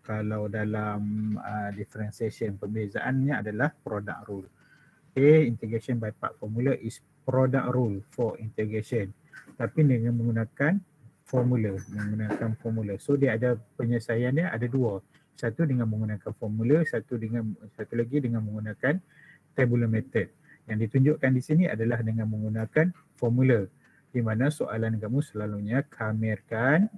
kalau dalam differentiation pembezaannya adalah product rule. Okay, integration by part formula is product rule for integration. Tapi dengan menggunakan formula. So dia ada penyelesaian dia ada dua. Satu dengan menggunakan formula, satu lagi dengan menggunakan tabular method. Yang ditunjukkan di sini adalah dengan menggunakan formula. Di mana soalan kamu selalunya kamirkan,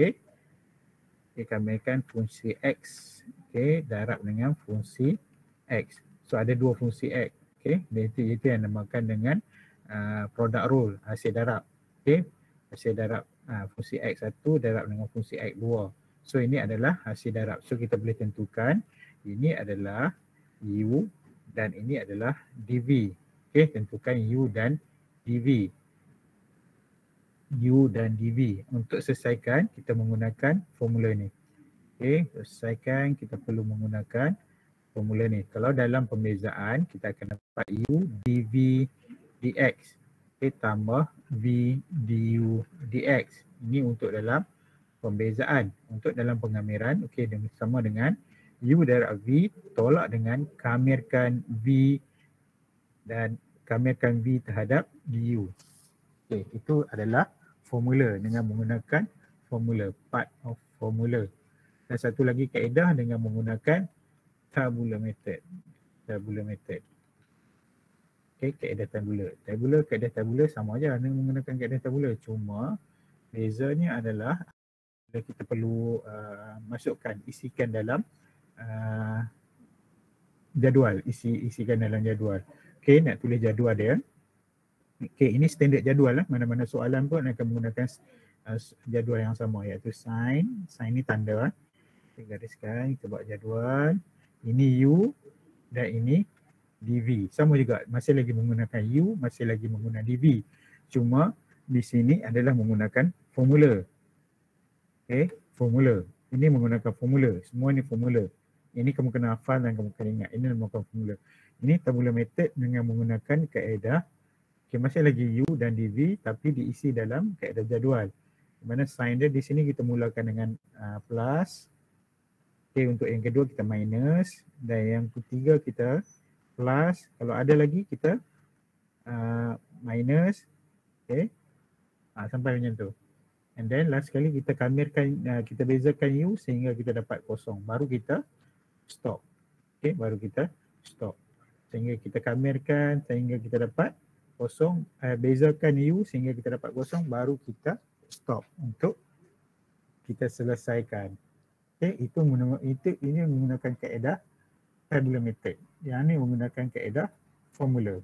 kamirkan fungsi X, darab dengan fungsi X. So ada dua fungsi X. Itu yang dinamakan dengan product rule, hasil darab. Hasil darab fungsi X1 darab dengan fungsi X2. So ini adalah hasil darab. So kita boleh tentukan ini adalah U dan ini adalah dV. Tentukan U dan dV. Untuk selesaikan kita menggunakan formula ni. Selesaikan kita perlu menggunakan formula ni. Kalau dalam pembezaan kita akan dapat U dV dx tambah V du dx. Ini untuk dalam pembezaan. Untuk dalam pengamiran, sama dengan U darab V tolak dengan kamirkan V dan kamirkan V terhadap du. Itu adalah formula dengan menggunakan formula, part of formula. Dan satu lagi kaedah dengan menggunakan tabular method. Kaedah tabular sama aja dengan menggunakan kaedah tabular. Cuma bezanya adalah kita perlu isikan dalam jadual. Isikan dalam jadual. Nak tulis jadual dia. Ini standard jadual lah. Mana-mana soalan pun akan menggunakan jadual yang sama, iaitu sin. Sin ni tanda. Kita gariskan, kita buat jadual. Ini U dan ini dV. Sama juga, masih lagi menggunakan U, masih lagi menggunakan dV. Cuma di sini adalah menggunakan formula. Formula. Ini menggunakan formula. Semua ni formula. Ini kamu kena hafal dan kamu kena ingat. Ini menggunakan formula. Ini tabular method dengan menggunakan kaedah. Masih lagi U dan dV tapi diisi dalam kaedah jadual. Di mana sign dia di sini kita mulakan dengan plus. Untuk yang kedua kita minus dan yang ketiga kita plus. Kalau ada lagi kita minus. Sampai macam tu. And then last sekali kita kamirkan, kita bezakan U sehingga kita dapat kosong. Baru kita stop. Baru kita stop. Sehingga kita kamirkan sehingga kita dapat kosong, bezakan U sehingga kita dapat kosong, baru kita stop untuk kita selesaikan. Ini menggunakan kaedah tabular method. Yang ni menggunakan kaedah formula.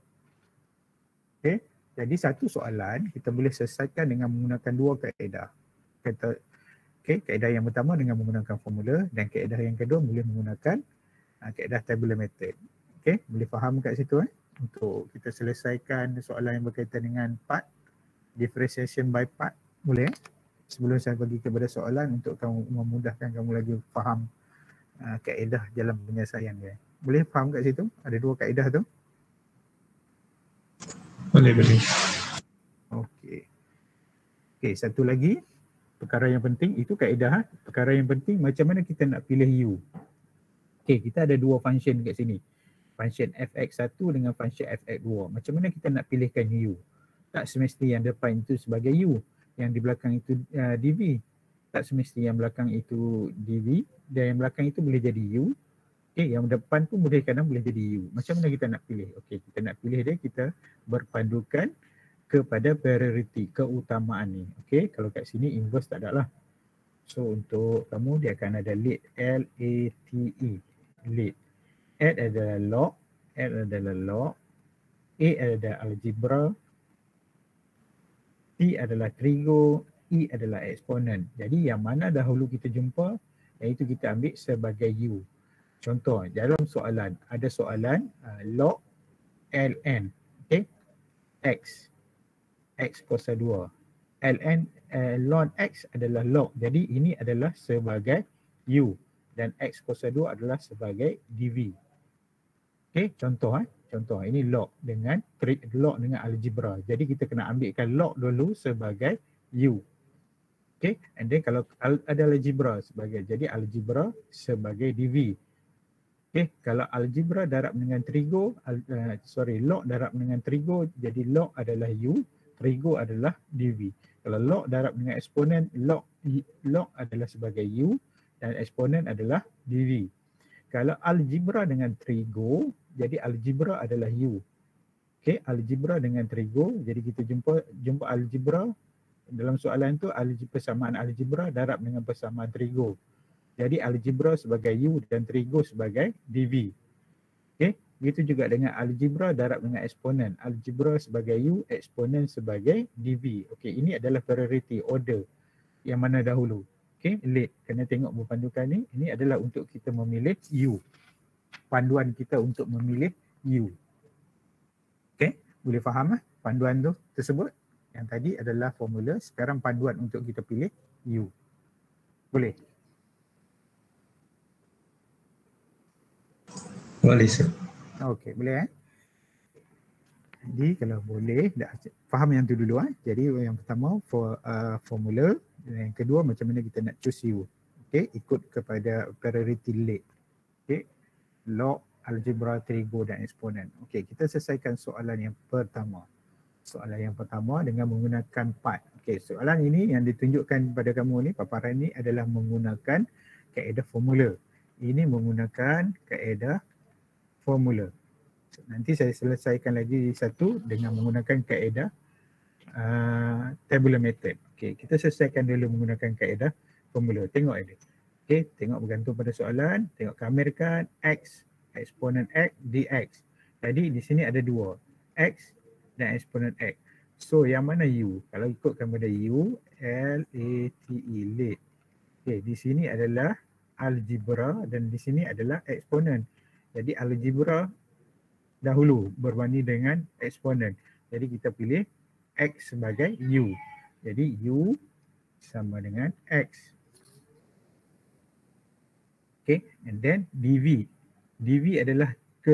Jadi satu soalan kita boleh selesaikan dengan menggunakan dua kaedah. Kaedah yang pertama dengan menggunakan formula dan kaedah yang kedua boleh menggunakan kaedah tabular method. Boleh faham kat situ untuk kita selesaikan soalan yang berkaitan dengan part, differentiation by part. Boleh? Sebelum saya bagi kepada soalan untuk kamu memudahkan kamu lagi faham kaedah dalam penyelesaian dia. Boleh faham kat situ? Ada dua kaedah tu? Boleh. Okey, satu lagi perkara yang penting itu kaedah. Perkara yang penting macam mana kita nak pilih U. Kita ada dua function kat sini. Function fx1 dengan function fx2. Macam mana kita nak pilihkan U? Tak semesti yang depan itu sebagai U, yang di belakang itu dV. Tak semesti yang belakang itu dV dan yang belakang itu boleh jadi U. Yang depan pun kadang boleh jadi U. Macam mana kita nak pilih? Kita nak pilih dia, kita berpandukan kepada priority, keutamaan ni. Kalau kat sini inverse tak ada lah. So untuk kamu dia akan ada lead, L-A-T-E, lead. Add adalah log, A adalah algebra, T adalah trigo, E adalah eksponen. Jadi yang mana dahulu kita jumpa, iaitu kita ambil sebagai U. Contoh, dalam soalan, ada soalan log ln, X kuasa 2. Ln, ln X adalah log, jadi ini adalah sebagai U. Dan X kuasa 2 adalah sebagai dV. Contoh ini log dengan algebra. Jadi kita kena ambilkan log dulu sebagai U. Okay, and then kalau ada algebra sebagai, jadi algebra sebagai DV. Okay, kalau algebra darab dengan trigo, log darab dengan trigo, jadi log adalah U, trigo adalah DV. Kalau log darab dengan eksponen, log adalah sebagai U dan eksponen adalah DV. Kalau algebra dengan trigo, jadi algebra adalah U. Okay, algebra dengan trigo, jadi kita jumpa algebra dalam soalan tu, persamaan algebra darab dengan persamaan trigo. Jadi algebra sebagai U dan trigo sebagai DV. Okay, begitu juga dengan algebra darab dengan eksponen. Algebra sebagai U, eksponen sebagai DV. Okay, ini adalah priority order yang mana dahulu. Okay, late. Kena tengok berpandukan ni. Ini adalah untuk kita memilih U. Panduan kita untuk memilih U. Okay, boleh faham panduan tu tersebut? Yang tadi adalah formula, sekarang panduan untuk kita pilih U. Boleh? Boleh, sir. Okey, boleh Jadi kalau boleh, dah faham yang tu dulu Jadi yang pertama formula, dan yang kedua macam mana kita nak choose U. Okey, ikut kepada priority late. Okey, log, algebra, trigo dan eksponen. Okey, kita selesaikan soalan yang pertama. Soalan yang pertama dengan menggunakan part. Okey, soalan ini yang ditunjukkan kepada kamu ni, paparan ni adalah menggunakan kaedah formula. Ini menggunakan kaedah formula. Nanti saya selesaikan lagi satu dengan menggunakan kaedah tabular method. Okey, kita selesaikan dulu menggunakan kaedah formula. Tengok ini. Okey, tengok bergantung pada soalan, tengok kamirkan X, eksponen X, dx. Jadi di sini ada dua, X dan eksponen X. So yang mana U? Kalau ikutkan pada U, L-A-T-E, late. Okay, di sini adalah algebra dan di sini adalah eksponen. Jadi algebra dahulu berbanding dengan eksponen. Jadi kita pilih X sebagai U. Jadi U sama dengan X. Okay, and then DV. DV adalah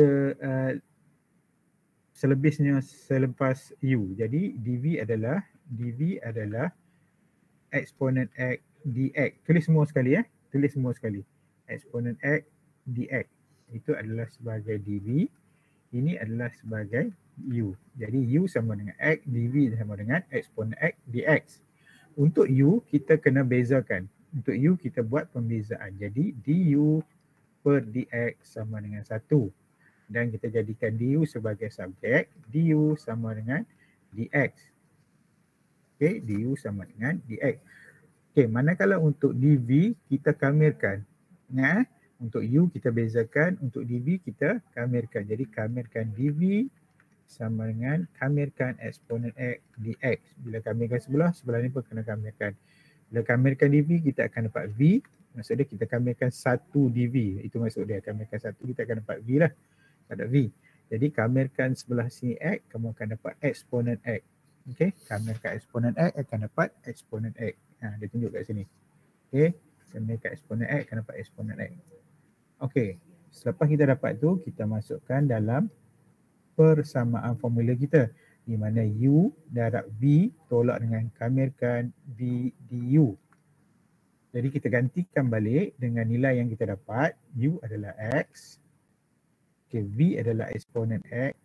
selebihnya selepas U. Jadi DV adalah eksponen X dx. Tulis semua sekali Tulis semua sekali. Eksponen X dx. Itu adalah sebagai DV. Ini adalah sebagai U. Jadi U sama dengan X, DV sama dengan eksponen X dx. Untuk U kita kena bezakan. Untuk U kita buat pembezaan. Jadi du per dx sama dengan 1. Dan kita jadikan du sebagai subjek, du sama dengan dx. Okey, du sama dengan dx. Okey, manakala untuk dv kita kamirkan. Ingat untuk u kita bezakan, untuk dv kita kamirkan. Jadi kamirkan dv sama dengan kamirkan eksponen x dx. Bila kamirkan sebelah ni pun kena kamirkan. Bila kamirkan dv kita akan dapat v. Maksudnya kita kamirkan 1 dv. Itu maksud dia, kamirkan 1 kita akan dapat v lah. Ada V. Jadi kamirkan sebelah sini X, kamu akan dapat eksponen X. Okey, kamirkan eksponen X akan dapat eksponen X. Dia tunjuk kat sini. Okey, kamirkan eksponen X akan dapat eksponen X. Okey, selepas kita dapat tu, kita masukkan dalam persamaan formula kita. Di mana U darab V tolak dengan kamirkan V du. Jadi kita gantikan balik dengan nilai yang kita dapat. U adalah X. Okay, V adalah eksponen X.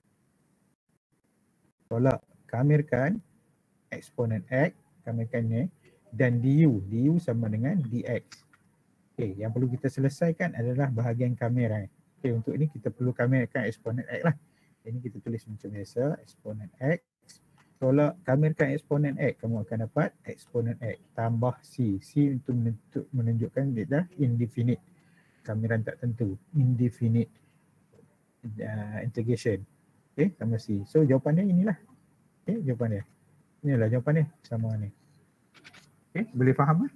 Tolak kamirkan eksponen X, kamirkan ni, dan du. Du sama dengan dx. Okay, yang perlu kita selesaikan adalah bahagian kamir. Okay, untuk ini kita perlu kamirkan eksponen X lah. Ini kita tulis macam biasa, eksponen X. Tolak kamirkan eksponen X, kamu akan dapat eksponen X tambah C. C untuk menunjukkan dia dah indefinite. Kamiran tak tentu, indefinite. Integration. Okay, tambah C. So jawapannya inilah. Okay, jawapannya. Inilah jawapannya sama ni. Okay, boleh faham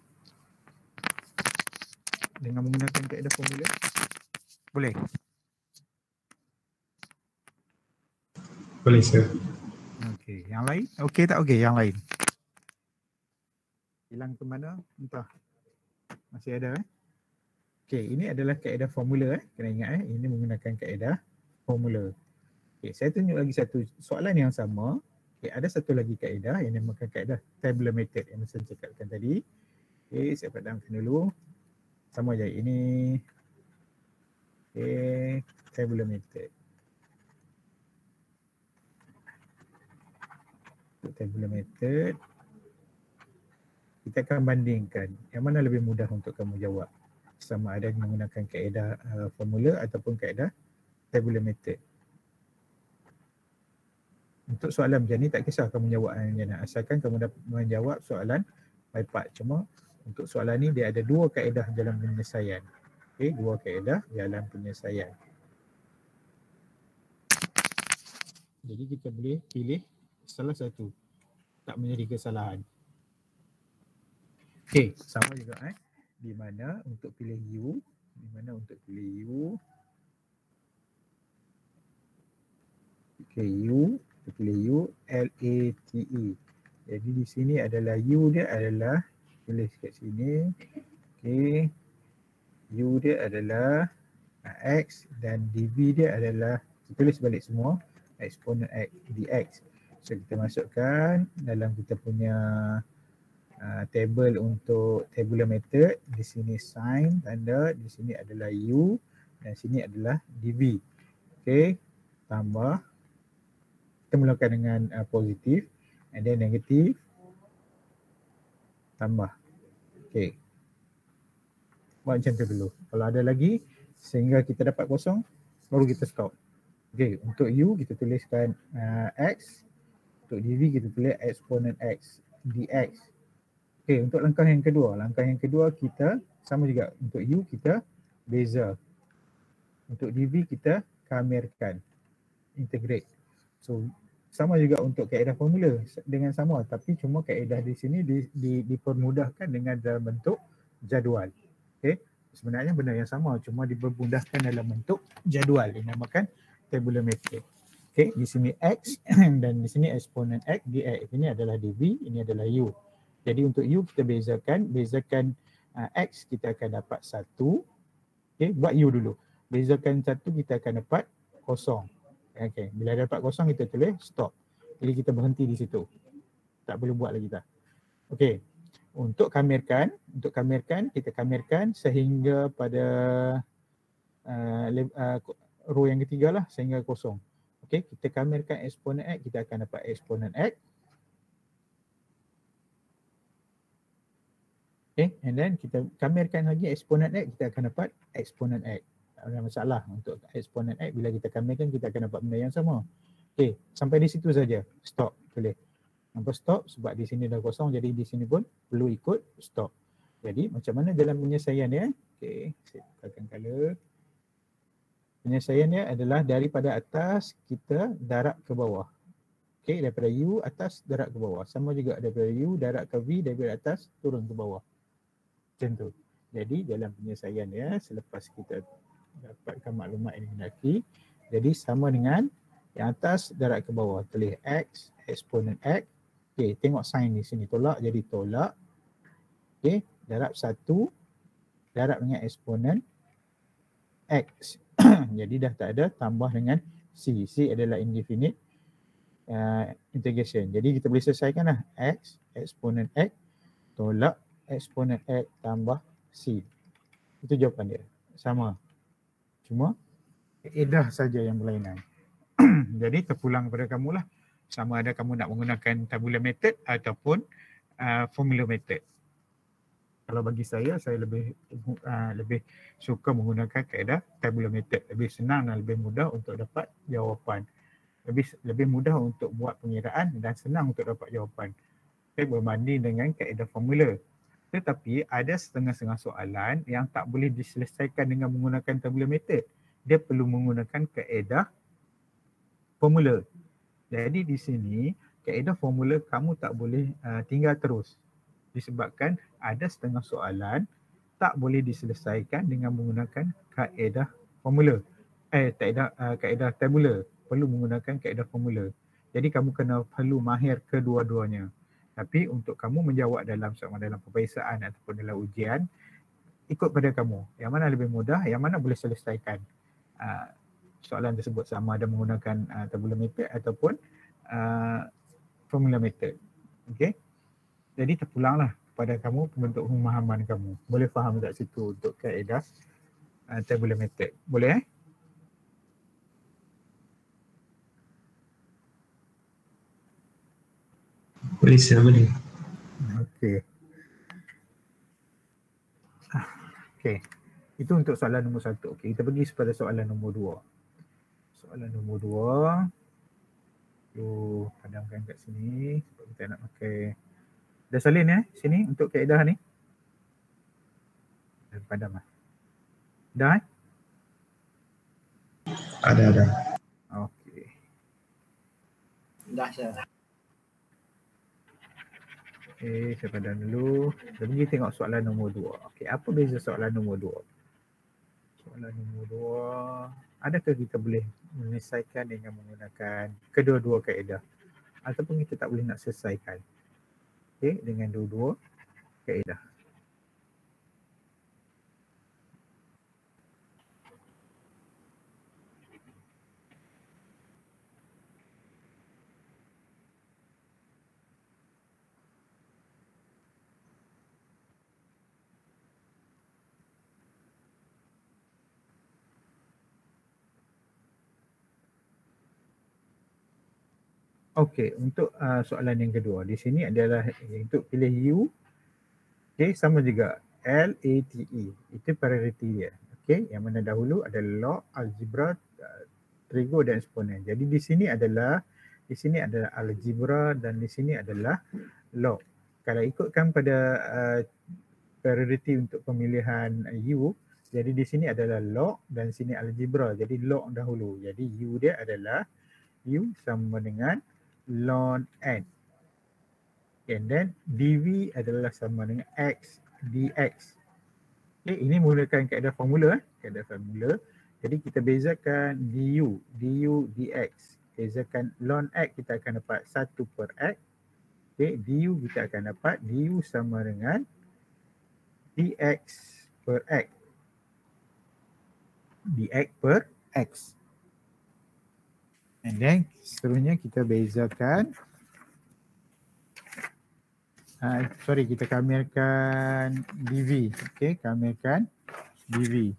dengan menggunakan kaedah formula? Boleh? Boleh, sir. Okay, yang lain? Okay tak okay yang lain? Hilang ke mana? Entah. Masih ada Okay, ini adalah kaedah formula Kena ingat ini menggunakan kaedah formula. Okay, saya tunjuk lagi satu soalan yang sama. Okay, ada satu lagi kaedah yang dinamakan kaedah tabular method yang saya cakapkan tadi. Okay, saya padamkan dulu. Sama je ini. Okay, tabular method. Untuk tabular method, kita akan bandingkan yang mana lebih mudah untuk kamu jawab. Sama ada menggunakan kaedah formula ataupun kaedah tabular method. Untuk soalan macam ni tak kisah kamu jawab yang mana, asalkan kamu dapat menjawab soalan by part. Cuma untuk soalan ni dia ada dua kaedah dalam penyelesaian. Okey, dua kaedah dalam penyelesaian. Jadi kita boleh pilih salah satu, tak menjadi kesalahan. Okey, sama juga di mana untuk pilih U, di mana untuk pilih U. Okey, U, kita pilih U, L-A-T-E. Jadi di sini adalah U dia adalah, tulis kat sini. Okey, U dia adalah X dan dV dia adalah, tulis balik semua, eksponen X, dx. So kita masukkan dalam kita punya table untuk tabular method. Di sini sign, tanda, di sini adalah U dan sini adalah dV. Okey, tambah. Kita mulakan dengan positif and then negatif, tambah. Okey. Buat macam tu dulu. Kalau ada lagi sehingga kita dapat kosong, baru kita stop. Okey, untuk U kita tuliskan X. Untuk dV kita tulis eksponen X, dx. Okey, untuk langkah yang kedua kita sama juga. Untuk U kita beza. Untuk dV kita kamirkan, integrate. So sama juga untuk kaedah formula dengan sama, tapi cuma kaedah di sini dipermudahkan dengan dalam bentuk jadual. Okey, sebenarnya benda yang sama, cuma dipermudahkan dalam bentuk jadual, dinamakan tabular method. Okey, di sini X dan di sini eksponen X dx. Ini adalah dV, ini adalah U. Jadi untuk U kita bezakan X kita akan dapat 1. Okey, buat U dulu. Bezakan 1 kita akan dapat kosong. Okey, bila dapat kosong kita tulis stop. Jadi kita berhenti di situ. Tak perlu buat lagi dah. Okey. Untuk kamirkan kita kamirkan sehingga pada row yang ketiga lah, sehingga kosong. Okey, kita kamirkan eksponen X, kita akan dapat eksponen X. Okay, and then kita kamirkan lagi eksponen X, kita akan dapat eksponen X. Tak ada masalah untuk eksponen X, bila kita kamirkan kita akan dapat benda yang sama. Okay, sampai di situ saja. Stop, boleh. Nampak stop sebab di sini dah kosong, jadi di sini pun perlu ikut stop. Jadi macam mana dalam penyelesaian dia? Okay, saya tekan color. Penyelesaian dia adalah daripada atas kita darab ke bawah. Okay, daripada U atas darab ke bawah. Sama juga daripada U darab ke V, daripada atas turun ke bawah. Macam tu. Jadi dalam penyelesaian dia, selepas kita dapatkan maklumat yang digunakan, jadi sama dengan yang atas darab ke bawah. Tulis X, eksponen X. Okay, tengok sign di sini. Tolak jadi tolak. Okay, darab 1, darab dengan eksponen X. Jadi dah tak ada, tambah dengan C. C adalah indefinite integration. Jadi kita boleh selesaikan lah. X, eksponen X, tolak eksponen X tambah C. Itu jawapan dia. Sama. Cuma kaedah saja yang berlainan. Jadi terpulang kepada kamu lah. Sama ada kamu nak menggunakan tabular method ataupun formula method. Kalau bagi saya lebih suka menggunakan kaedah tabular method. Lebih senang dan lebih mudah untuk dapat jawapan. Lebih mudah untuk buat pengiraan dan senang untuk dapat jawapan. Okay, berbanding dengan kaedah formula. Tetapi ada setengah-setengah soalan yang tak boleh diselesaikan dengan menggunakan tabular method. Dia perlu menggunakan kaedah formula. Jadi di sini kaedah formula kamu tak boleh tinggal terus. Disebabkan ada setengah soalan tak boleh diselesaikan dengan menggunakan kaedah formula. Kaedah tabular, perlu menggunakan kaedah formula. Jadi kamu perlu mahir kedua-duanya. Tapi untuk kamu menjawab dalam peperiksaan ataupun dalam ujian, ikut pada kamu. Yang mana lebih mudah, yang mana boleh selesaikan soalan tersebut, sama ada menggunakan tabular method ataupun formula method. Okay. Jadi terpulanglah kepada kamu bentuk pemahaman kamu. Boleh faham tak situ untuk kaedah tabular method? Boleh Boleh sir, boleh. Okey. Okey. Itu untuk soalan nombor 1. Okey, kita pergi kepada soalan nombor 2. Soalan nombor 2. Tu padamkan kat sini sebab kita nak pakai. Dah salin sini untuk kaedah ni. Dah padam lah. Dah Ada. Okey. Dah sir. Okey, saya padam dulu. Kita pergi tengok soalan nombor 2. Okey, apa beza soalan nombor 2? Soalan nombor 2, adakah kita boleh menyelesaikan dengan menggunakan kedua-dua kaedah? Ataupun kita tak boleh nak selesaikan dengan dua-dua kaedah? Okey, untuk soalan yang kedua di sini adalah untuk pilih U. Okey, sama juga LATE. Itu priority dia. Okey, yang mana dahulu adalah log, algebra, trigo dan eksponen. Jadi di sini adalah algebra dan di sini adalah log. Kalau ikutkan pada priority untuk pemilihan U, jadi di sini adalah log dan sini algebra. Jadi log dahulu. Jadi U dia adalah U sama dengan ln n. And then dv adalah sama dengan x dx. Okay, ini menggunakan kaedah formula. Kaedah formula. Jadi kita bezakan du dx. Bezakan ln x kita akan dapat 1 per x. Okay, du kita akan dapat du sama dengan dx per x. dx per x. And then seterusnya kita bezakan kita kamerkan dv. Okey, kamerkan dv.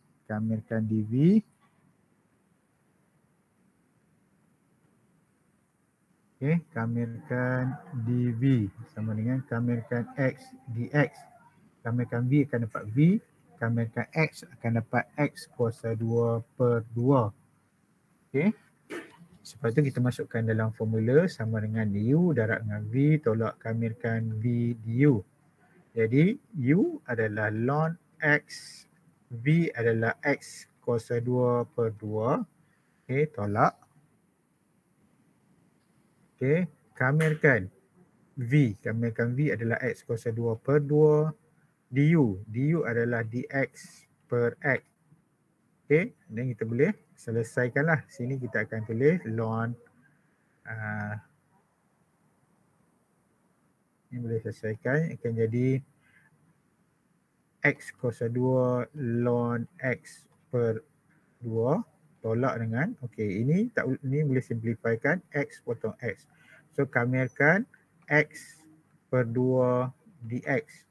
Okey, kamerkan dv sama dengan kamerkan x dx. Kamerkan v akan dapat v, kamerkan x akan dapat x kuasa 2 per 2. Okey. Sebab tu kita masukkan dalam formula sama dengan u darab dengan v tolak kamerkan v du. Jadi u adalah ln x, v adalah x kuasa 2 per 2. Okey, tolak. Okey, kamerkan v adalah x kuasa 2 per 2. Du adalah dx per x. Okey, dan kita boleh selesaikanlah. Sini kita akan tulis ln ini boleh selesaikan, akan jadi x kuasa 2 ln x per 2 tolak dengan ini boleh simplifikan x potong x. So kamerkan x per 2 dx.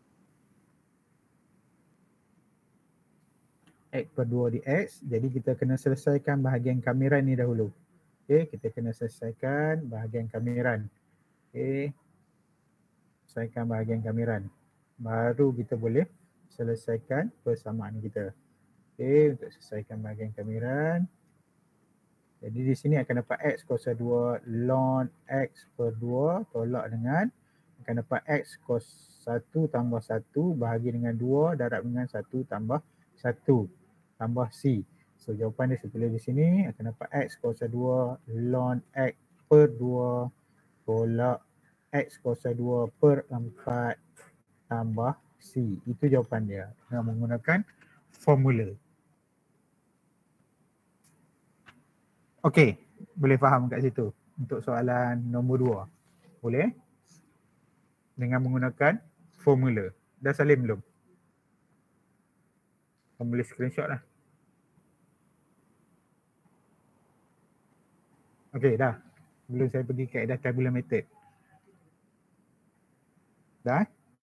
X per 2 dx. Jadi kita kena selesaikan bahagian kameran ni dahulu. Okey, kita kena selesaikan bahagian kameran. Okey. Selesaikan bahagian kameran. Baru kita boleh selesaikan persamaan kita. Okey, untuk selesaikan bahagian kameran. Jadi di sini akan dapat x kuasa 2 ln x per 2 tolak dengan akan dapat x cos 1 tambah 1 bahagi dengan 2 darab dengan 1 tambah 1 tambah c. So jawapan dia saya tulis di sini akan dapat x kuasa 2 ln x per 2 tolak x kuasa 2 per 4 tambah c. Itu jawapan dia dengan menggunakan formula. Okey, boleh faham kat situ untuk soalan nombor 2. Boleh? Dengan menggunakan formula. Dah salin belum? Kamu boleh screenshot lah. Okey, dah. Belum saya pergi kaedah tabular method. Dah?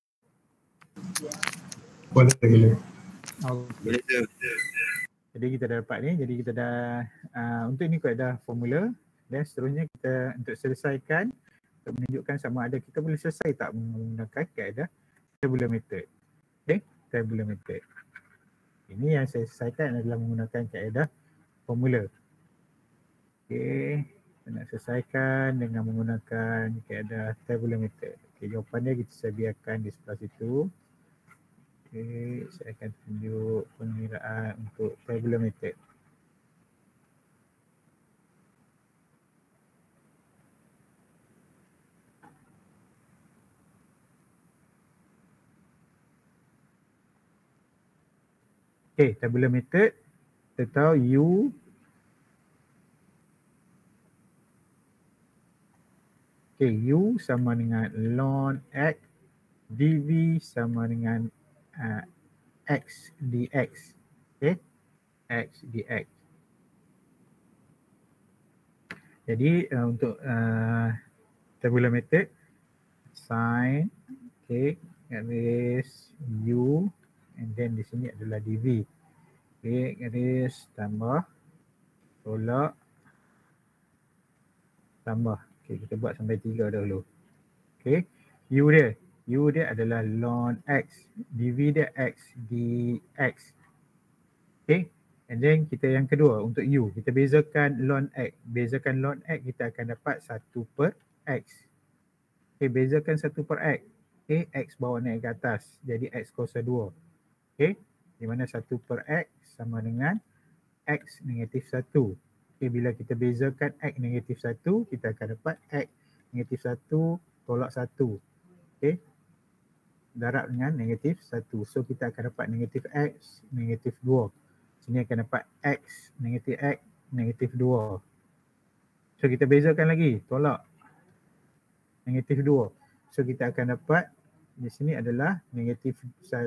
Boleh. Okay. Jadi kita dah dapat ni, jadi kita dah untuk ni kaedah formula dan seterusnya kita untuk selesaikan, untuk menunjukkan sama ada kita boleh selesai tak menggunakan kaedah tabular method. Okay, tabular method. Ini yang saya selesaikan adalah menggunakan kaedah formula. Okay, kita nak selesaikan dengan menggunakan kaedah tabular method. Okay, jawapannya kita sediakan di sebelah situ. Okay, saya akan tunjuk pengiraan untuk tabular method. Okay, tabular method, kita tahu U U sama dengan ln X dV sama dengan X dx. Okay, X dx. Jadi untuk tabular method, sin, okay, garis U and then di sini adalah dV. Okay, garis tambah, tolak, tambah. Okay, kita buat sampai 3 dahulu. Okay, U dia adalah ln X, dV dia X dx. Okay, and then kita yang kedua untuk U, kita bezakan ln X. Bezakan ln X, kita akan dapat 1/X. Okay, bezakan 1/X. Okay, X bawa naik ke atas, jadi X kuasa 2. Okay, di mana 1/X sama dengan X negatif 1. Okay, bila kita bezakan X negatif 1, kita akan dapat X negatif 1 tolak 1. Okay, darab dengan negatif 1. So kita akan dapat negatif X negatif 2. Sini akan dapat X negatif 2. So kita bezakan lagi, tolak negatif 2. So kita akan dapat di sini adalah negatif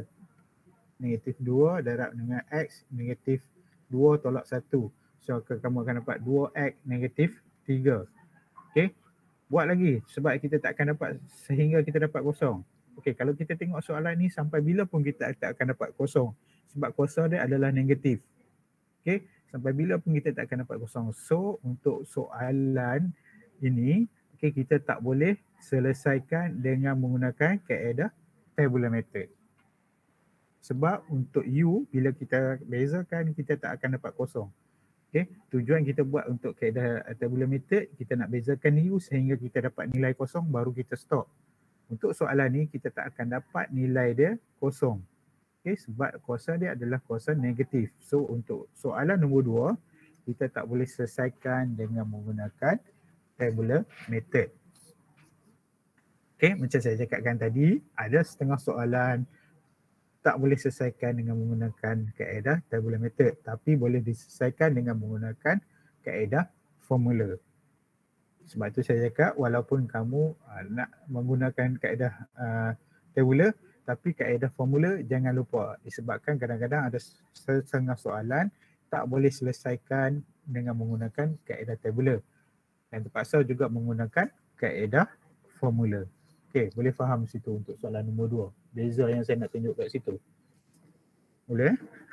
2 darab dengan X negatif 2 tolak 1. So kamu akan dapat 2X negatif 3. Okay, buat lagi sebab kita tak akan dapat sehingga kita dapat kosong. Okay, kalau kita tengok soalan ni sampai bila pun kita tak akan dapat kosong sebab kuasa dia adalah negatif. Okay, sampai bila pun kita tak akan dapat kosong. So untuk soalan ini, okay, kita tak boleh selesaikan dengan menggunakan kaedah tabular method. Sebab untuk U, bila kita bezakan, kita tak akan dapat kosong. Okay, tujuan kita buat untuk kaedah tabular method, kita nak bezakan U sehingga kita dapat nilai kosong baru kita stop. Untuk soalan ni, kita tak akan dapat nilai dia kosong. Okay, sebab kuasa dia adalah kuasa negatif. So untuk soalan nombor 2, kita tak boleh selesaikan dengan menggunakan tabular method. Okay, macam saya cakapkan tadi, ada setengah soalan tak boleh selesaikan dengan menggunakan kaedah tabular method, tapi boleh diselesaikan dengan menggunakan kaedah formula. Sebab tu saya cakap walaupun kamu nak menggunakan kaedah tabular, tapi kaedah formula jangan lupa, disebabkan kadang-kadang ada setengah soalan tak boleh selesaikan dengan menggunakan kaedah tabular dan terpaksa juga menggunakan kaedah formula. Okey, boleh faham situ untuk soalan nombor 2. Beza yang saya nak tunjuk kat situ. Boleh?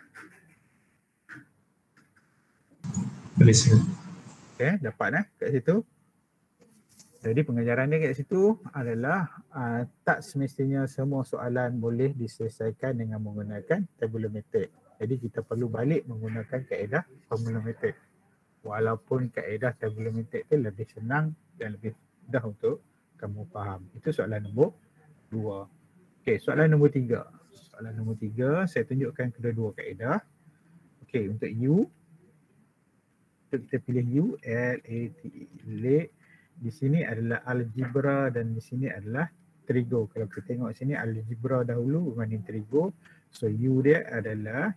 Boleh sir. Okey, dapat kat situ. Jadi pengajaran dia kat situ adalah tak semestinya semua soalan boleh diselesaikan dengan menggunakan tabular method. Jadi kita perlu balik menggunakan kaedah formula method. Walaupun kaedah tabular method tu lebih senang dan lebih mudah untuk kamu faham. Itu soalan nombor 2. Okey, soalan nombor 3. Soalan nombor 3, saya tunjukkan kedua-dua kaedah. Okey, untuk U, kita pilih U, L-A-T-E, late. Di sini adalah algebra dan di sini adalah trigo. Kalau kita tengok sini algebra dahulu berbanding trigo. So U dia adalah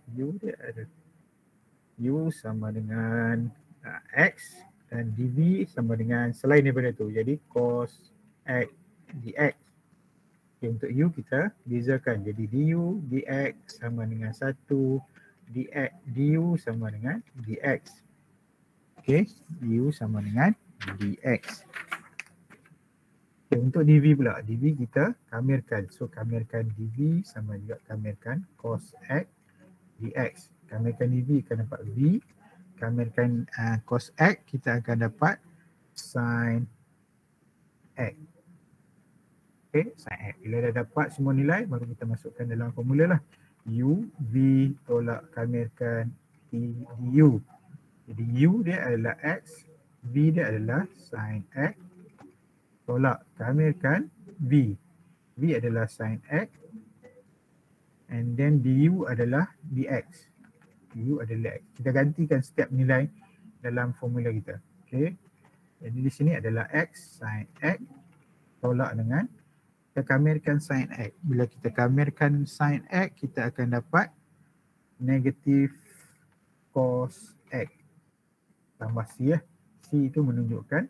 U sama dengan X dan dV sama dengan selain daripada tu. Jadi cos X dx. Okay, untuk U kita bezakan. Jadi du dx sama dengan 1, dx du sama dengan dx. Okay, du sama dengan dx. Okay, untuk dv pula, dv kita kamirkan. So kamirkan dv sama juga kamirkan cos x dx. Kamirkan dv akan dapat v. Kamirkan cos x kita akan dapat sin x. Okay, sin x. Bila dah dapat semua nilai, baru kita masukkan dalam formula lah. U, V tolak kamirkan T, du. Jadi U dia adalah X, V dia adalah sin X, tolak kamirkan V. V adalah sin X, and then du adalah dx. Du adalah X. Kita gantikan setiap nilai dalam formula kita. Okay. Jadi di sini adalah X sin X, tolak dengan kita kamirkan sin X. Bila kita kamirkan sin X, kita akan dapat negatif cos X tambah C ya. C itu menunjukkan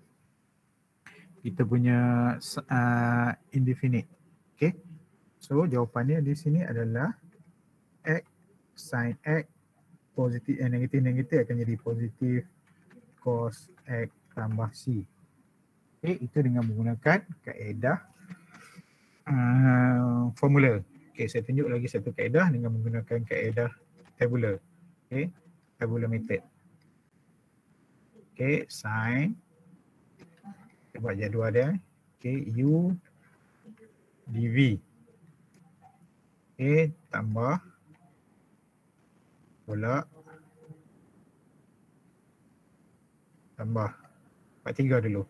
kita punya indefinite. Okay. So jawapannya di sini adalah X sin X positif negatif akan jadi positif cos X tambah C. Okay, itu dengan menggunakan kaedah formula. Okay, saya tunjuk lagi satu kaedah dengan menggunakan kaedah tabular. Okay, tabular method. Okay, sin. Kita buat jadual dia. Okay, U dV. Okay, tambah tolak tambah 43 dulu.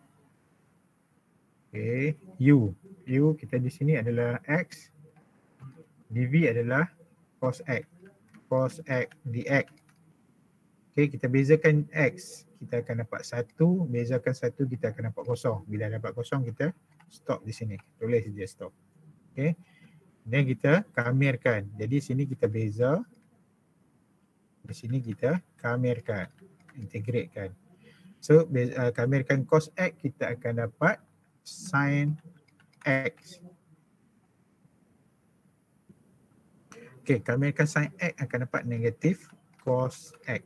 Okay, U kita di sini adalah X, dV adalah cos X dx. Okay, kita bezakan X, kita akan dapat 1, bezakan 1 kita akan dapat kosong. Bila dapat kosong kita stop di sini, tulis je stop. Okay, dan kita kamirkan, jadi sini kita beza, di sini kita kamirkan, integratekan. So kamirkan cos X, kita akan dapat sin X. Okay, kamirkan sin X akan dapat negatif cos X.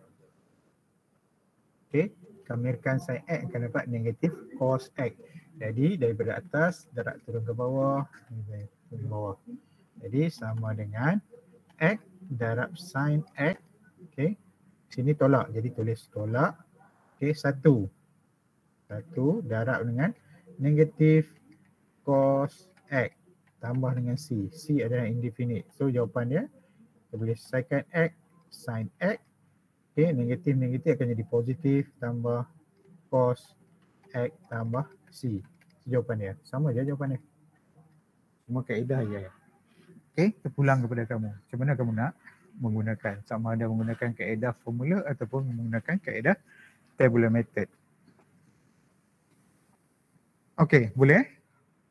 Okay, kamirkan sin X akan dapat negatif cos X. Jadi daripada atas darab turun ke bawah, turun ke bawah. Jadi sama dengan X darab sin X. Okay, sini tolak, jadi tulis tolak. Okay, 1 darab dengan negatif cos X tambah dengan C. C adalah indefinite. So jawapan dia, kita boleh selesaikan X sin X. Okay, negatif akan jadi positif tambah cos X tambah C. Jawapan dia. Sama je jawapan dia. Semua kaedah je. Okay, kita pulang kepada kamu. Macam mana kamu nak menggunakan? Sama ada menggunakan kaedah formula ataupun menggunakan kaedah tabular method. Okay, boleh? Faham ?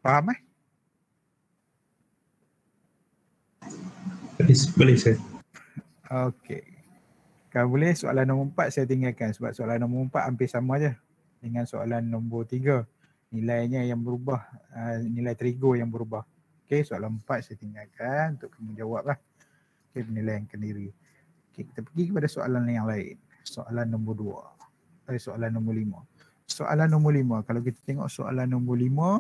Boleh saya. Okay. Kalau boleh soalan nombor 4 saya tinggalkan sebab soalan nombor 4 hampir sama je dengan soalan nombor 3. Nilainya yang berubah, nilai trigo yang berubah. Okay, soalan 4 saya tinggalkan untuk kamu jawab lah. Okay, penilaian kendiri. Okay, kita pergi kepada soalan yang lain. Soalan nombor 2. Soalan nombor 5. Soalan nombor 5. Kalau kita tengok soalan nombor 5.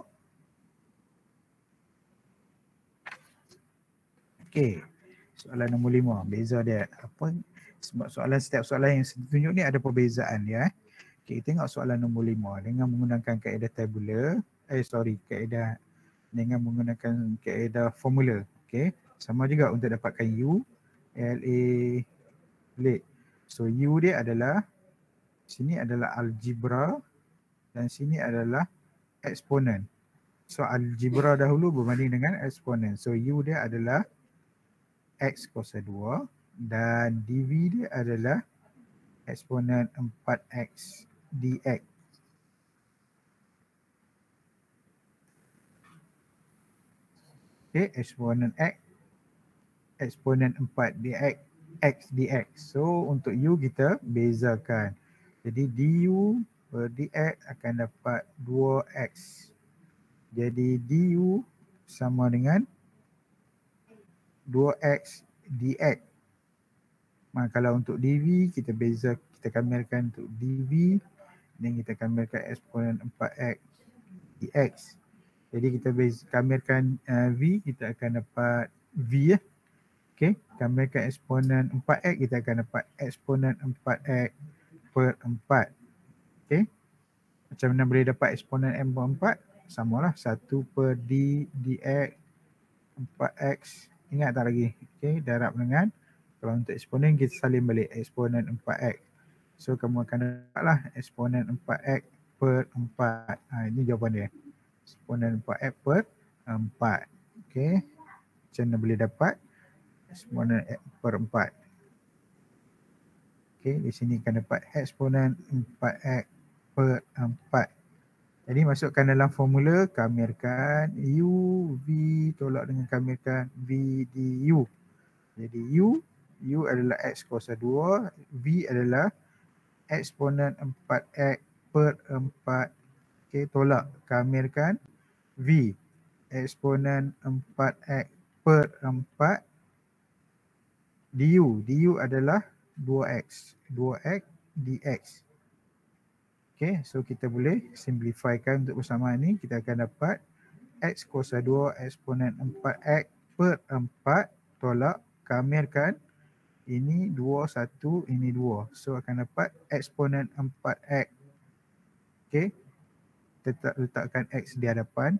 Okay, soalan nombor 5. Beza dia apa? Sebab setiap soalan yang saya tunjuk ni ada perbezaan dia. Okay, tengok soalan nombor 5 dengan menggunakan kaedah tabular, kaedah dengan menggunakan kaedah formula. Okay, sama juga untuk dapatkan U, LA, late. So U dia adalah, sini adalah algebra dan sini adalah eksponen. So algebra dahulu berbanding dengan eksponen. So U dia adalah X kuasa 2. Dan dV dia adalah eksponen 4x dx. Okay, eksponen x, eksponen 4 dx, x dx. So untuk U kita bezakan. Jadi du per dx akan dapat 2x. Jadi du sama dengan 2x dx. Kalau untuk dv kita beza, kita kamirkan untuk dv dan kita kamirkan eksponen 4x dx. Jadi kita kamirkan V, kita akan dapat V ya. Okay, kamirkan eksponen 4x, kita akan dapat eksponen 4x per 4. Okay, macam mana boleh dapat eksponen M per 4? Samalah 1 per D dx 4x. Ingat tak lagi? Okay, darab dengan, kalau untuk eksponen kita salin balik eksponen 4x. So kamu akan dapatlah eksponen 4x per 4. Ini jawapan dia. Eksponen 4x per 4. Okay, macam mana boleh dapat eksponen x per 4? Okay, di sini akan dapat eksponen 4x per 4. Jadi masukkan dalam formula, kamirkan U, V tolak dengan kamirkan V du. Jadi U adalah X kuasa 2, V adalah eksponen 4X per 4. Okay, tolak, kamirkan V, eksponen 4X per 4 du adalah 2X dx. Okay, so kita boleh simplifykan untuk persamaan ni. Kita akan dapat X kuasa 2 eksponen 4X per 4 tolak, kamirkan ini 2, 1, ini 2. So akan dapat eksponen 4X. Okay, kita letakkan X di hadapan.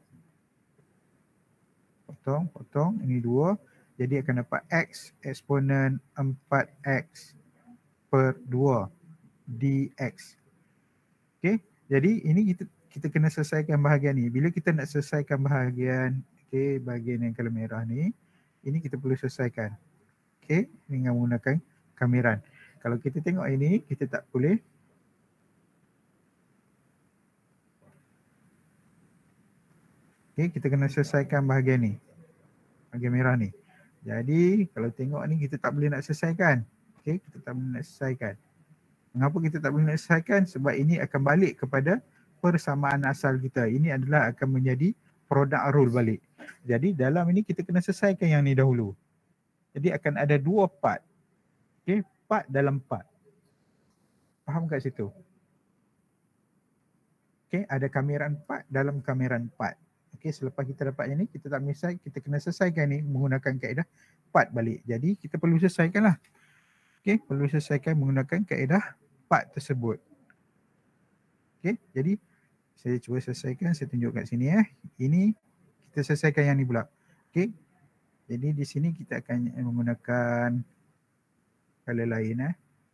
Potong, ini 2. Jadi akan dapat X eksponen 4X per 2 dx. Okay, jadi ini kita kena selesaikan bahagian ni. Bila kita nak selesaikan bahagian, okay, bahagian yang kalau merah ni, ini kita perlu selesaikan. Okay, dengan menggunakan kamiran. Kalau kita tengok ini, kita tak boleh. Okay, kita kena selesaikan bahagian ni. Bahagian merah ni. Jadi kalau tengok ni kita tak boleh nak selesaikan. Okay, kita tak boleh nak selesaikan. Mengapa kita tak boleh nak selesaikan? Sebab ini akan balik kepada persamaan asal kita. Ini adalah akan menjadi produk rule balik. Jadi dalam ini kita kena selesaikan yang ni dahulu. Jadi akan ada 2 part. Okay, part dalam part. Faham kat situ? Okay, ada kamiran part dalam kamiran part. Okay, selepas kita dapat yang ni, kita tak misal, kita kena selesaikan ni menggunakan kaedah part balik. Jadi kita perlu selesaikan lah. Okay, perlu selesaikan menggunakan kaedah part tersebut. Okay, jadi saya cuba selesaikan, saya tunjuk kat sini . Ini kita selesaikan yang ni pula. Okay, jadi di sini kita akan menggunakan color lain .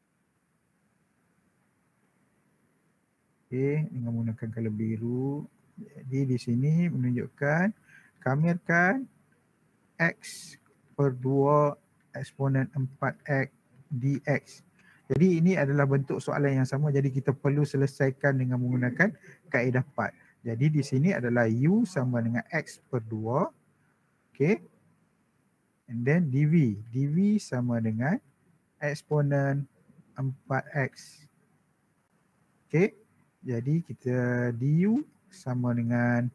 Okay, dengan menggunakan color biru. Jadi di sini menunjukkan kamirkan X per 2 eksponen 4X dx. Jadi ini adalah bentuk soalan yang sama, jadi kita perlu selesaikan dengan menggunakan kaedah part. Jadi di sini adalah U sama dengan X per 2. Okay. And then dV sama dengan eksponen 4X. Okay. Jadi kita du sama dengan,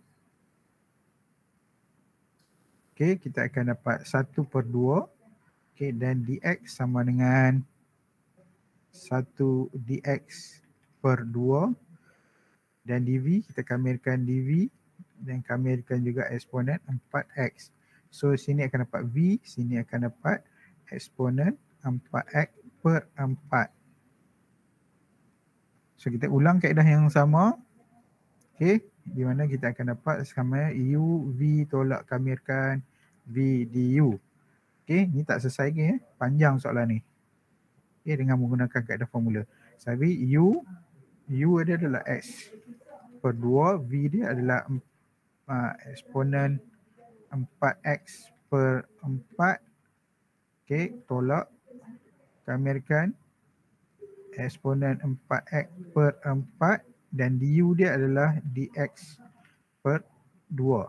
okay, kita akan dapat 1 per 2. Okay, dan dx sama dengan 1 dx per 2. Dan dv, kita kamirkan dv dan kamirkan juga eksponen 4x. So sini akan dapat v, sini akan dapat eksponen 4x per 4. So kita ulang kaedah yang sama. Okay, di mana kita akan dapat sama u, v tolak kamirkan v du. Okay, ni tak selesai lagi . Panjang soalan ni. Okay, dengan menggunakan kaedah formula. Jadi U dia adalah X per 2, V dia adalah eksponen 4X per 4. Okay, tolak, kamirkan eksponen 4X per 4 dan du dia adalah dx per 2.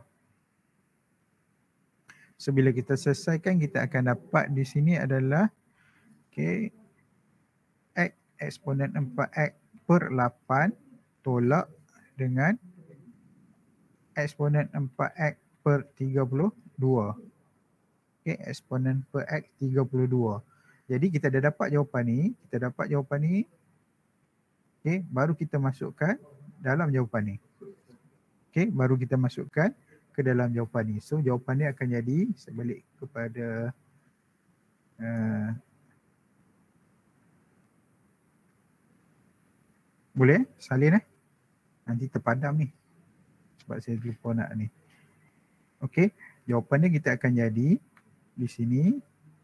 So bila kita selesaikan, kita akan dapat di sini adalah, okay, X eksponen 4X per 8 tolak dengan eksponen 4X per 32. Okay, eksponen per X 32. Jadi kita dah dapat jawapan ni, okay, baru kita masukkan dalam jawapan ni. Okay, baru kita masukkan ke dalam jawapan ni. So jawapan ni akan jadi, saya balik kepada boleh salin nanti terpadam ni sebab saya lupa nak ni. Okey, jawapannya kita akan jadi di sini.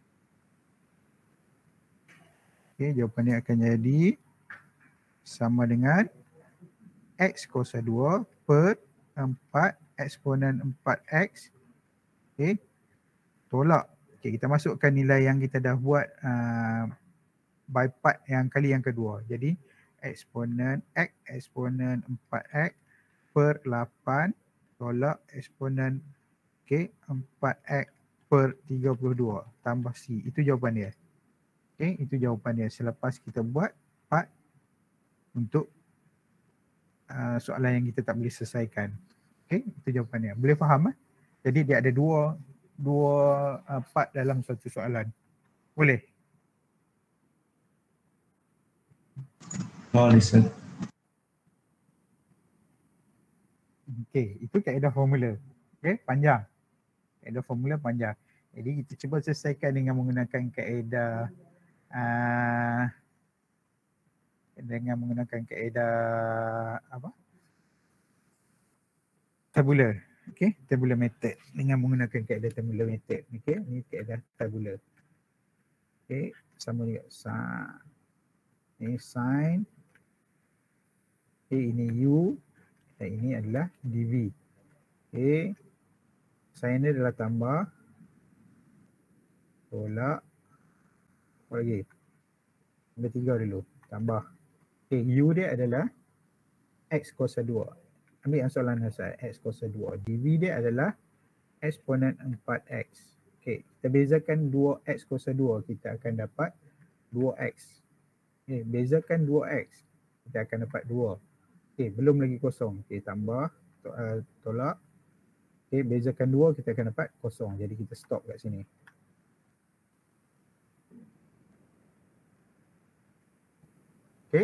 Okey, jawapannya akan jadi sama dengan X kuasa 2 per 4 eksponen 4X. Okey, tolak. Okey, kita masukkan nilai yang kita dah buat by part yang kali yang kedua. Jadi eksponen X eksponen 4X per 8 tolak eksponen 4X per 32 tambah C. Itu jawapan dia. Okey, itu jawapan dia selepas kita buat part untuk soalan yang kita tak boleh selesaikan. Okey, itu jawapan dia. Boleh faham? Jadi dia ada dua part dalam satu soalan. Boleh? Listen. Okey, itu kaedah formula. Okey, panjang. Kaedah formula panjang. Jadi kita cuba selesaikan dengan menggunakan kaedah tabular. Okey, tabular method. Dengan menggunakan kaedah tabular method. Okey, ni kaedah tabular. Okey, sama juga ini sin. Okey, ini U dan ini adalah dV. Okey, sin ni adalah tambah tolak apa lagi? Nombor 3 dulu, tambah. Okey, U dia adalah X kuasa 2. Ambil yang soalan asal, X kuasa 2. dV dia adalah eksponen 4X. Okey, kita bezakan 2X kuasa 2, kita akan dapat 2X. Okey, bezakan 2X, kita akan dapat 2. Okey, belum lagi kosong. Okey, tambah, tolak. Okey, bezakan 2, kita akan dapat kosong. Jadi kita stop kat sini. Okey.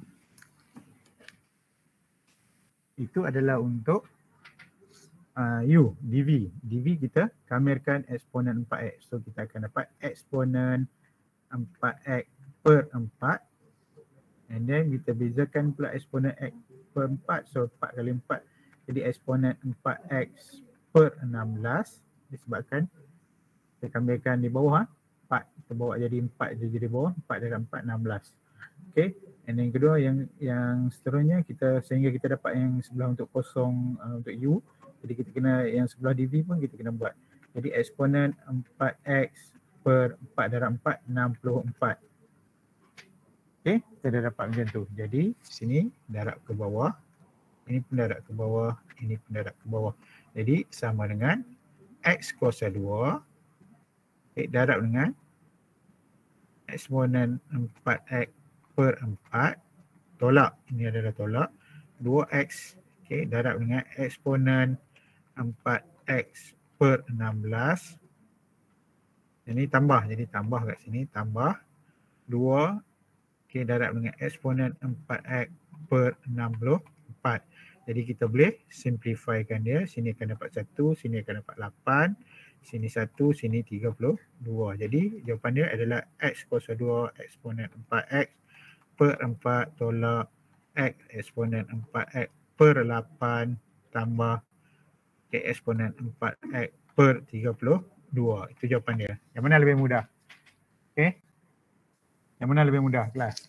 Itu adalah untuk U, dV. dV kita kamirkan eksponen 4X. So kita akan dapat eksponen 4X per 4. And then kita bezakan pula eksponen X per 4. So 4 kali 4. Jadi eksponen 4X per 16. Disebabkan kita kamirkan di bawah 4. Kita bawa jadi 4 je jadi bawah. 4 darab 4, 16. Okay. And then kedua yang seterusnya kita sehingga kita dapat yang sebelah untuk kosong untuk U. Jadi kita kena yang sebelah dV pun kita kena buat. Jadi eksponen 4X per 4 darab 4, 64. Okay, kita dah dapat macam tu. Jadi sini darab ke bawah. Ini pun darab ke bawah. Ini pun darab ke bawah. Jadi sama dengan X kuasa 2. Okay, darab dengan eksponen 4X per 4. Tolak. Ini adalah tolak. 2X. Okay, darab dengan eksponen 4X per 16. Ini tambah. Jadi tambah kat sini. Tambah 2. Okay, darab dengan eksponen 4X per 64. Jadi kita boleh simplifykan dia. Sini akan dapat 1. Sini akan dapat 8. Sini 1. Sini 32. Jadi jawapan dia adalah X kuasa 2 eksponen 4X per 4 tolak X eksponen 4X per 8 tambah X eksponen 4X per 32. Itu jawapan dia. Yang mana lebih mudah? Okay. Yang mana lebih mudah kelas?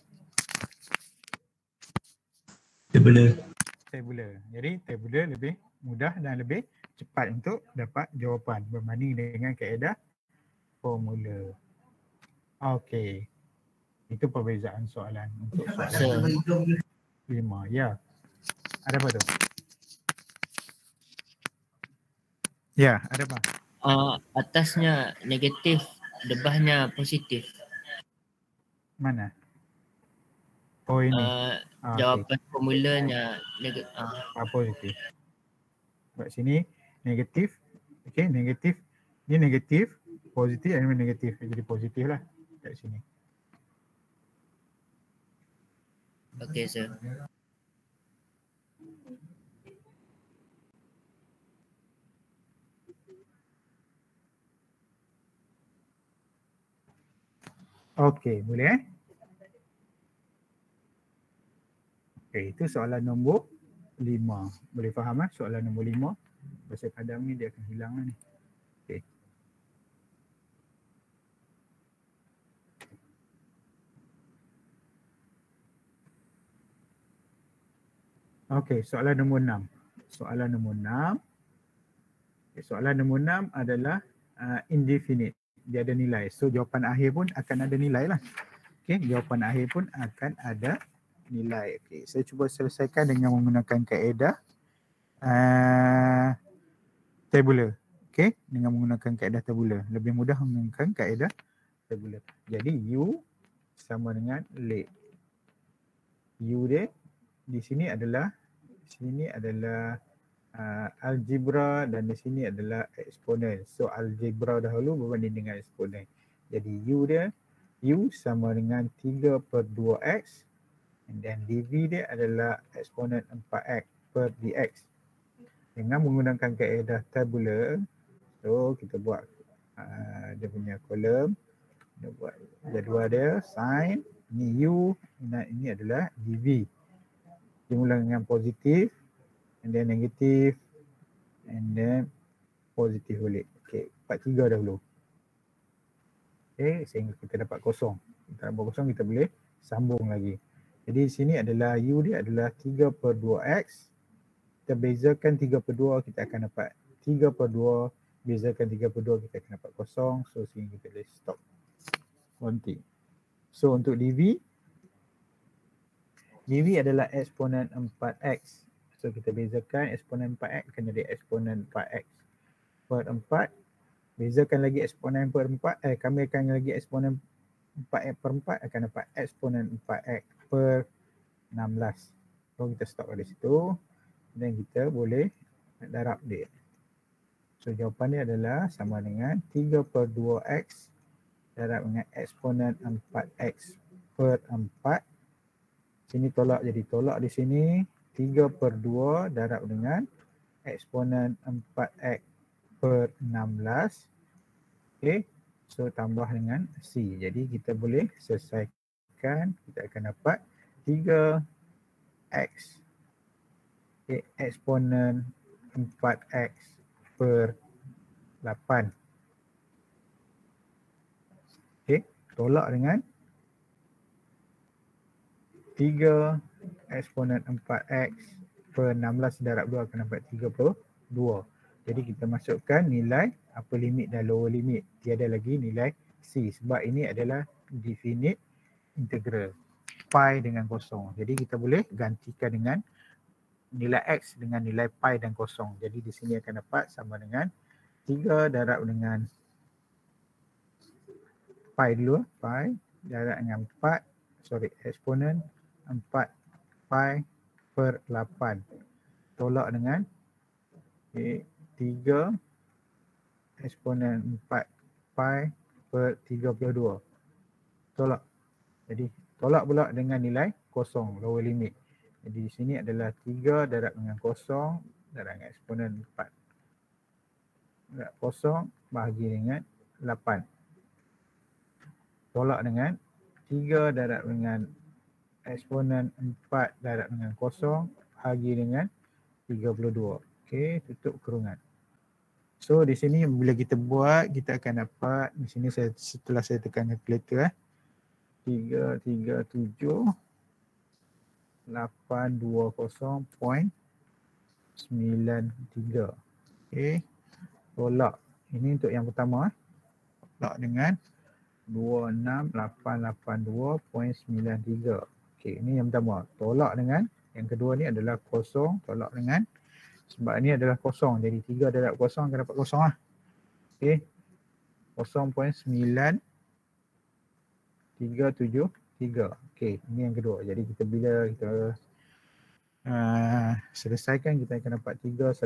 Tabular. Tabular. Jadi tabular lebih mudah dan lebih cepat untuk dapat jawapan berbanding dengan kaedah formula. Okey. Itu perbezaan soalan untuk soalan 5. Ya. Ada apa tu? Ya, ada apa? Atasnya negatif, bawahnya positif. Mana? Oh ini. Jawapan formulanya negatif. Positif. Kat sini negatif. Okey, negatif. Ini negatif, positif, ini negatif. Jadi positif lah kat sini. Okey, sir. Okey, boleh Okey, itu soalan nombor 5. Boleh faham soalan nombor 5? Pasal kadang ni dia akan hilang ni. Okey. Okey, soalan nombor 6. Soalan nombor 6. Okay, soalan nombor 6 adalah indefinite. Dia ada nilai. So jawapan akhir pun akan ada nilai lah. Okey, jawapan akhir pun akan ada nilai. Okey, saya cuba selesaikan dengan menggunakan kaedah tabular. Okey, dengan menggunakan kaedah tabular. Lebih mudah menggunakan kaedah tabular. Jadi U sama dengan late. U dia di sini adalah algebra dan di sini adalah eksponen. So algebra dahulu berbanding dengan eksponen. Jadi U sama dengan 3/2x and then dV dia adalah eksponen 4x per dx. Dengan menggunakan kaedah tabular, so kita buat dia punya kolom, kita buat jadual dia, sin, ini U, ini adalah dV. Dimula dengan positif, and then negatif, and then positif balik. Okey, 43 dahulu. Okey, sehingga kita dapat kosong. Kita dapat kosong, kita boleh sambung lagi. Jadi di sini adalah U dia adalah 3/2x. Kita bezakan 3/2, kita akan dapat 3/2. Bezakan 3/2, kita akan dapat kosong. So sini kita boleh stop. Berhenti. So untuk dV adalah eksponen 4x. So kita bezakan eksponen 4x akan jadi eksponen 4x per 4. Bezakan lagi eksponen per 4. Kami akan lagi eksponen 4x per 4 akan dapat eksponen 4x per 16. So kita stop pada situ. Dan kita boleh darab dia. So jawapan dia adalah sama dengan 3/2x darab dengan eksponen 4x per 4. Sini tolak jadi tolak di sini. 3/2 darab dengan eksponen 4x per 16. Okey. So tambah dengan C. Jadi kita boleh selesaikan. Kita akan dapat 3x. Okay. Eksponen 4x per 8. Okey. Tolak dengan 3 eksponen 4x per 16 darab 2 akan dapat 32. Jadi kita masukkan nilai upper limit dan lower limit. Tiada lagi nilai C sebab ini adalah definite integral. Pi dengan kosong. Jadi kita boleh gantikan dengan nilai X dengan nilai pi dan kosong. Jadi di sini akan dapat sama dengan 3 darab dengan pi dulu. Pi darab dengan 4. Eksponen 4 pi per 8. Tolak dengan 3 eksponen 4 pi per 32. Tolak. Jadi tolak pula dengan nilai kosong, lower limit. Jadi di sini adalah 3 darab dengan kosong darab dengan eksponen 4. Darab kosong bahagi dengan 8. Tolak dengan 3 darab dengan eksponen 4 darab dengan kosong bahagi dengan 32. Okey, tutup kurungan. So di sini bila kita buat, kita akan dapat di sini setelah saya tekan calculator 337 820.93. Okey. Tolak. Ini untuk yang pertama. Tolak dengan 26882.93. Okey, ini yang pertama. Tolak dengan yang kedua ni adalah kosong. Tolak dengan sebab ni adalah kosong. Jadi 3 darab kosong akan dapat kosong lah. Okey. 0.9373. Okey, ini yang kedua. Jadi kita bila kita selesaikan, kita akan dapat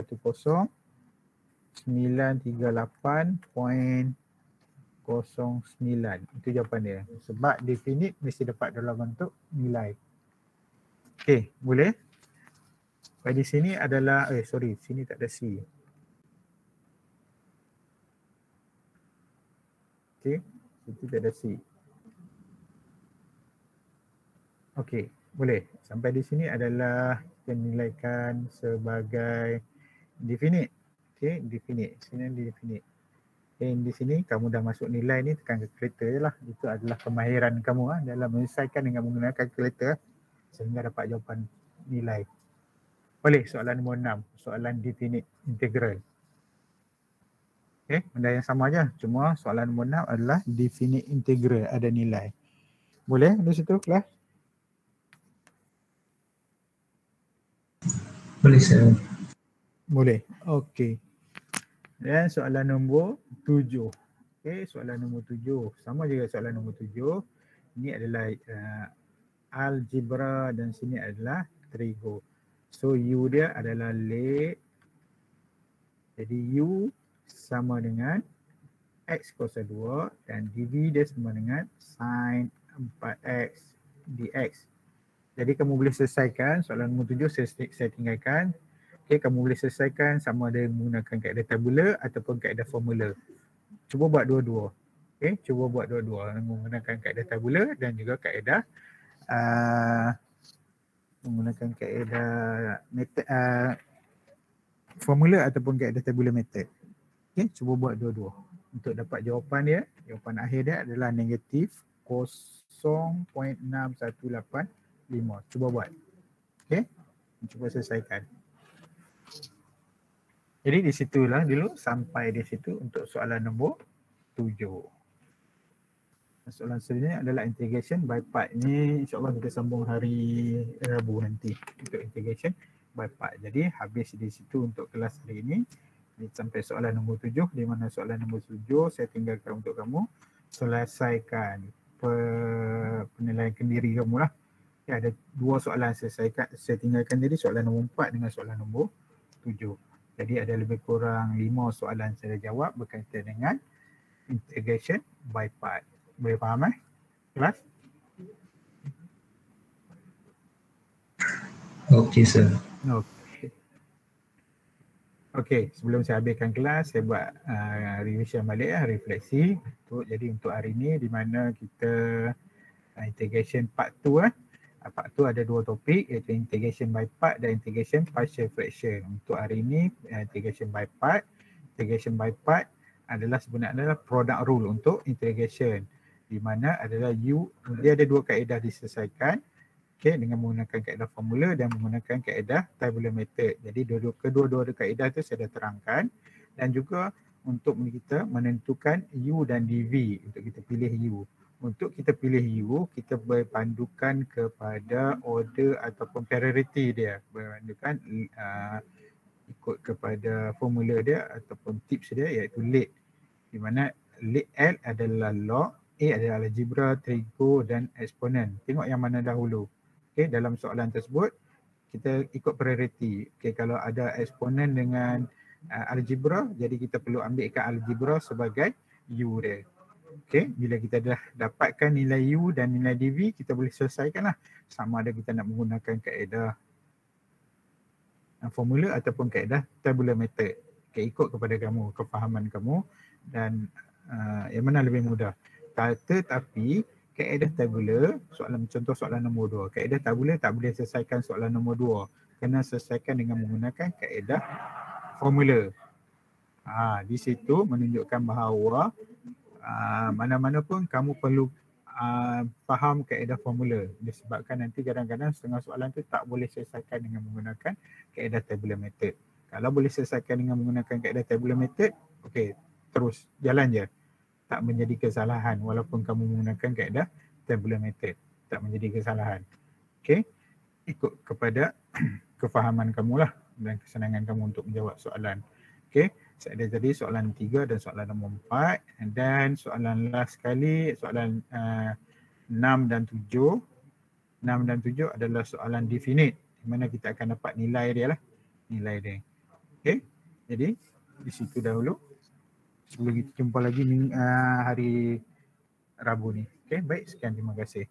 310.938.09. Itu jawapan dia. Sebab definite mesti dapat dalam bentuk nilai. Okey, boleh? Di sini adalah, sini tak ada C. Okey, situ tak ada C. Okey, boleh. Sampai di sini adalah kita nilaikan sebagai definite. Okey, definite. Sini definite. Okay, di sini kamu dah masuk nilai ni, tekan kalkulator je lah. Itu adalah kemahiran kamu dalam menyelesaikan dengan menggunakan kalkulator sehingga dapat jawapan nilai. Boleh, soalan nombor 6. Soalan definite integral. Okay, benda yang sama je. Cuma soalan nombor 6 adalah definite integral, ada nilai. Boleh di situ kelas? Boleh sir. Boleh. Okey. Dan soalan nombor 7. Okey, soalan nombor 7. Sama juga soalan nombor 7. Ini adalah algebra dan sini adalah trigo. So U dia adalah late. Jadi U sama dengan X kuasa 2 dan dV dia sama dengan sin 4X dx. Jadi kamu boleh selesaikan soalan nombor 7 saya tinggalkan. Okay, kamu boleh selesaikan sama ada menggunakan kaedah tabular ataupun kaedah formula. Cuba buat dua-dua. Okay, cuba buat dua-dua menggunakan kaedah tabular dan juga kaedah menggunakan kaedah method, formula ataupun kaedah tabular method. Okay, cuba buat dua-dua. Untuk dapat jawapan dia, jawapan akhir dia adalah negatif 0.6185. Cuba buat. Okay, cuba selesaikan. Jadi di situlah dulu, sampai di situ untuk soalan nombor 7. Soalan selanjutnya adalah integration by part. Ini insyaAllah kita sambung hari Rabu nanti untuk integration by part. Jadi habis di situ untuk kelas hari ini. Sampai soalan nombor 7, di mana soalan nombor 7 saya tinggalkan untuk kamu selesaikan penilaian diri kamu lah. Ya, ada dua soalan saya tinggalkan tadi, soalan nombor 4 dengan soalan nombor 7. Jadi ada lebih kurang 5 soalan saya jawab berkaitan dengan integration by part. Boleh faham kelas? Okey sir. Okey, sebelum saya habiskan kelas, saya buat revision balik refleksi. Jadi untuk hari ini di mana kita integration part 2 Part 2 ada dua topik, iaitu integration by part dan integration partial fraction. Untuk hari ini integration by part. Integration by part adalah sebenarnya product rule untuk integration, di mana adalah dia ada dua kaedah diselesaikan, okay, dengan menggunakan kaedah formula dan menggunakan kaedah tabular method. Jadi kedua-dua kaedah itu saya dah terangkan, dan juga untuk kita menentukan U dan DV untuk kita pilih U. Untuk kita pilih U, kita berpandukan kepada order ataupun priority dia. Berpandukan ikut kepada formula dia ataupun tips dia, iaitu late. Di mana late L adalah log, A adalah algebra, trigo dan exponent. Tengok yang mana dahulu. Okay, dalam soalan tersebut, kita ikut priority. Okay, kalau ada exponent dengan algebra, jadi kita perlu ambilkan algebra sebagai U dia. Okay, bila kita dah dapatkan nilai U dan nilai DV, kita boleh selesaikanlah. Sama ada kita nak menggunakan kaedah formula ataupun kaedah tabular method. Okay, ikut kepada kamu, kefahaman kamu dan yang mana lebih mudah. Tetapi kaedah tabular, contoh soalan nombor 2. Kaedah tabular tak boleh selesaikan soalan nombor 2. Kena selesaikan dengan menggunakan kaedah formula. Di situ menunjukkan bahawa mana-mana pun kamu perlu faham kaedah formula, disebabkan nanti kadang-kadang setengah soalan tu tak boleh selesaikan dengan menggunakan kaedah tabular method. Kalau boleh selesaikan dengan menggunakan kaedah tabular method, okey, terus jalan je. Tak menjadi kesalahan walaupun kamu menggunakan kaedah tabular method, tak menjadi kesalahan. Okey, ikut kepada kefahaman kamu lah dan kesenangan kamu untuk menjawab soalan. Okey, saya ada tadi soalan 3 dan soalan nombor 4, dan soalan last sekali, soalan 6 dan 7. 6 dan 7 adalah soalan definite, di mana kita akan dapat nilai dia lah, nilai dia. Okey, jadi di situ dahulu. Sebelum kita jumpa lagi hari Rabu ni. Okey, baik, sekian, terima kasih.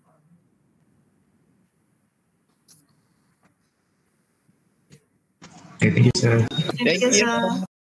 Okay, thank you sir. Thank you, sir.